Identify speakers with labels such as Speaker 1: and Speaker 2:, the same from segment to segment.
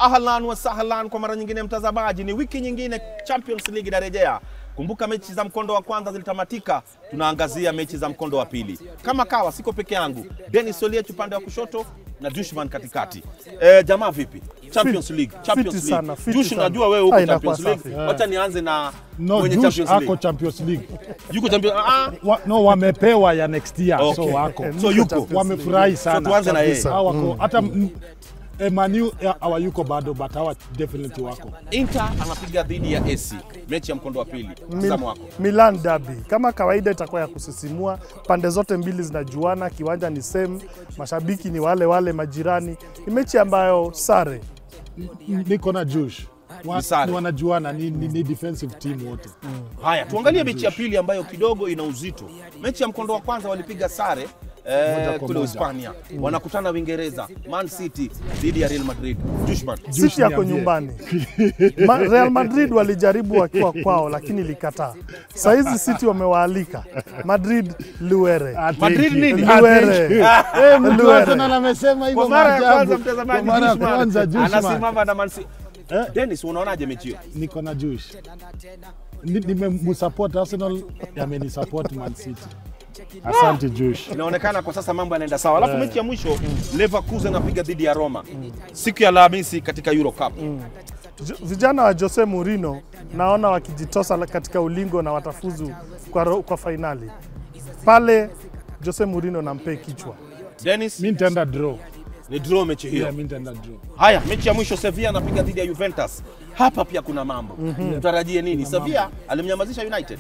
Speaker 1: Ahlan wa sahlan kwa mara nyingine mtazamaji, ni wiki nyingine Champions League inarejea. Kumbuka mechi za mkondo wa kwanza zilitamatika, tunaangazia mechi za mkondo wa pili. Kama kawa siko peke yangu, Dennis Oliech upande wa kushoto na Dushman katikati. Jamaa vipi? Champions League. Dush, najua wewe uko Champions League. Wacha nianze na mwenye Champions League.
Speaker 2: Ako Champions League.
Speaker 1: Yuko Champions
Speaker 2: no, wamepewa ya next year.
Speaker 1: Okay.
Speaker 2: So wako.
Speaker 1: So yuko.
Speaker 2: Wamefurahi sana.
Speaker 1: So tuanze na yeye.
Speaker 2: Wako hata Manu hawayuko bado, but hawa definitely wako.
Speaker 1: Inter anapiga dhidi ya AC, mechi ya mkondo wa pili. Mtazamo wako.
Speaker 3: Milan derby. Kama kawaida itakuwa ya kusisimua, pande zote mbili zinajuana, kiwanja ni same, mashabiki ni wale majirani. Ni mechi ambayo sare.
Speaker 2: Niko na Josh. Wanajuana, ni defensive team wote.
Speaker 1: Haya, tuangalie mechi ya pili ambayo kidogo ina uzito. Mechi ya mkondo wa kwanza walipiga sare kule Hispania. Wanakutana Uingereza, Man City dhidi ya Real Madrid. Dushman.
Speaker 3: City yako nyumbani. Real Madrid walijaribu wakiwa kwao lakini likataa. Saizi City wamewaalika. Madrid luere.
Speaker 1: Madrid nini?
Speaker 3: Luere.
Speaker 2: Mtu anasema hivyo.
Speaker 1: Kwa mara ya kwanza mtazamaji, Dushman anasimama na Man City. Dennis, unaonaje mechi hiyo?
Speaker 2: Niko na Josh. Nimemsupport Arsenal, yamenisupport Man City. Asante Josh.
Speaker 1: Inaonekana kwa sasa mambo yanaenda sawa. Alafu mechi ya mwisho Leverkusen anapiga dhidi ya Roma. Siku ya Alhamisi katika Euro Cup.
Speaker 3: Vijana wa Jose Mourinho naona wakijitosa katika ulingo na watafuzu kwa fainali. Pale Jose Mourinho nampe kichwa.
Speaker 1: Dennis,
Speaker 2: mimi nitaenda draw.
Speaker 1: Ni draw mechi hiyo.
Speaker 2: Mimi nitaenda draw.
Speaker 1: Haya, mechi ya mwisho Sevilla anapiga dhidi ya Juventus. Hapa pia kuna mambo. Tutarajie nini? Sevilla alimnyamazisha United.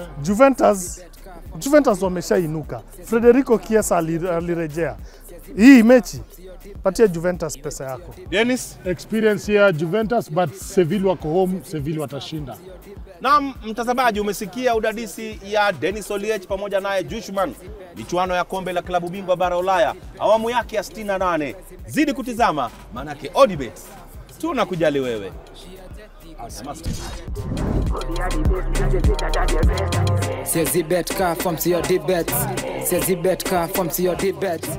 Speaker 3: Juventus wameshainuka. Federico Chiesa alirejea. Hii mechi patia Juventus pesa yako.
Speaker 1: Dennis,
Speaker 2: experience ya Juventus, but Sevilla wako home, Sevilla watashinda.
Speaker 1: Naam, mtazamaji, umesikia udadisi ya Dennis Oliech pamoja naye Dushman. Michuano ya kombe la klabu bingwa bara Ulaya, awamu yake ya 68. Zidi kutizama, manake OdiBets tunakujali wewe.
Speaker 4: Says the bet car from to your debets. Says the bet car from to your debets.